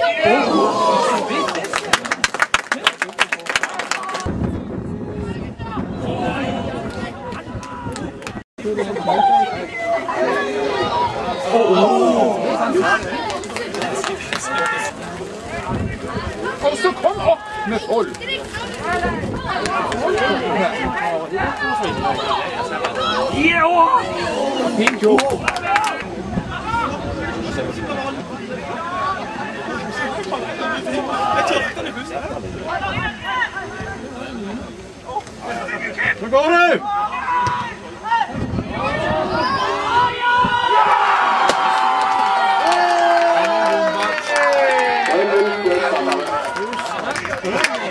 Og så kom opp med 12. Ja! Fint gjort. Så går du! Hey!